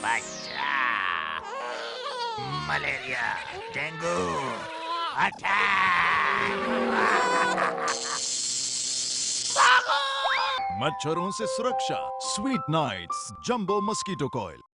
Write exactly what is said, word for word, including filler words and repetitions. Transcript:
बच्चा। Malaria, dengue, attack. मच्छरों से सुरक्षा, sweet nights jumbo mosquito coil.